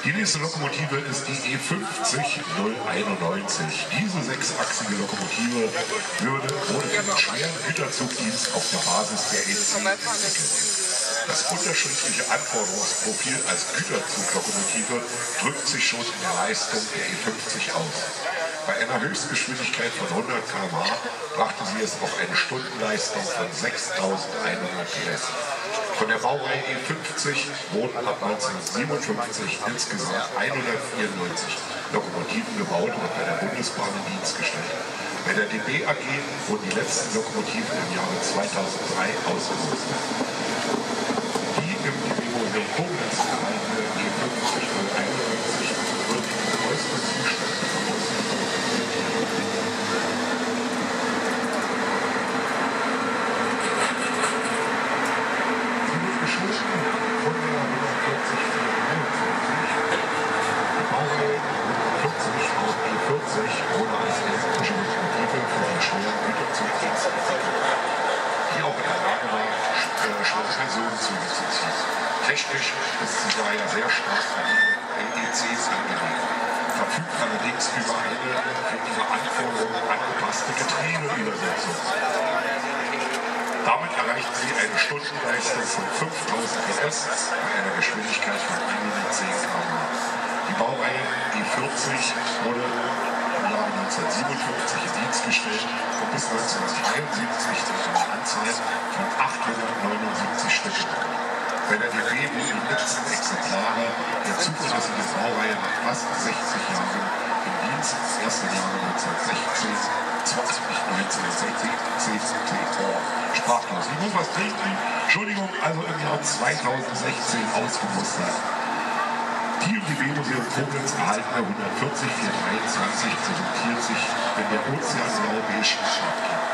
Die nächste Lokomotive ist die E50 091. Diese sechsachsige Lokomotive wurde für den schweren Güterzugdienst auf der Basis der EC entwickelt. Das unterschiedliche Anforderungsprofil als Güterzuglokomotive drückt sich schon in der Leistung der E50 aus. Bei einer Höchstgeschwindigkeit von 100 km/h brachte sie es auf eine Stundenleistung von 6.100 PS. Von der Baureihe E50 wurden ab 1957 insgesamt 194 Lokomotiven gebaut und bei der Bundesbahn in Dienst gestellt. Bei der DB AG wurden die letzten Lokomotiven im Jahre 2003 ausgerüstet. Die im DB-Museum Koblenz erhaltene E50 091 wird in größten Zustand vermutet. Technisch ist sie daher sehr stark an die NECs angelegt, verfügt allerdings über eine für ihre Anforderungen angepasste Getriebeübersetzung. Damit erreicht sie eine Stundenleistung von 5000 PS bei einer Geschwindigkeit von 110 km/h. Die Baureihe E40 wurde im Jahre 1957 in Dienst gestellt und bis 1973 eine Anzahl von 879 Stück. Bei der DB wurden die letzten Exemplare der zuverlässigen Baureihe nach fast 60 Jahren im Dienst, erst im Jahre 1916, 1916, sprachlos. Ich muss was trinken, Entschuldigung, also im Jahr 2016 ausgemustert. Die im DB-Museum Koblenz erhaltene 140 423 präsentiert sich in der Ozeanblau-Beige Farbgebung.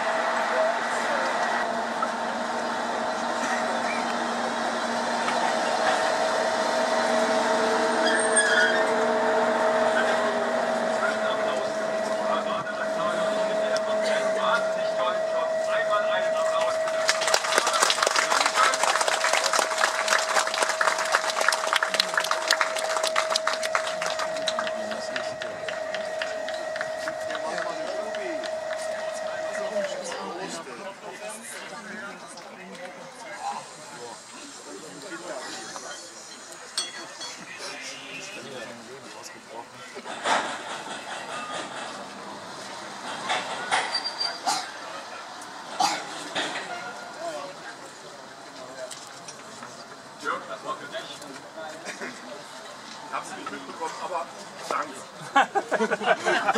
Das war für dich. Ich hab's nicht mitbekommen, aber danke.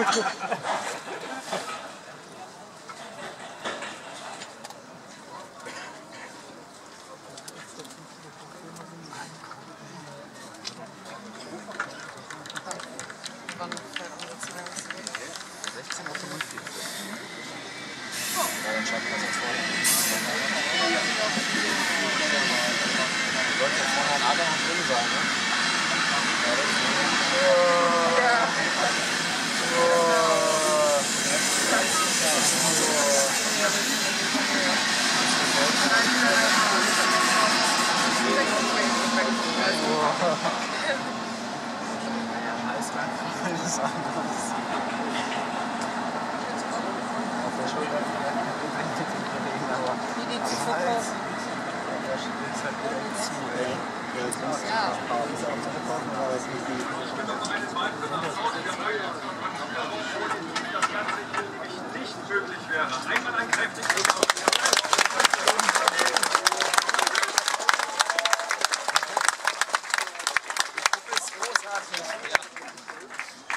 Sollte jetzt vorher ein Adler noch drin sein, ne? Alles anderes. Auf der Schulter aber Wie die zu verkaufen. da steht es halt direkt zu, ey. Ja. Das ist auch zu verkaufen, aber es ist nicht die. Nicht möglich wäre. Einmal ein kräftiges Das ist großartig.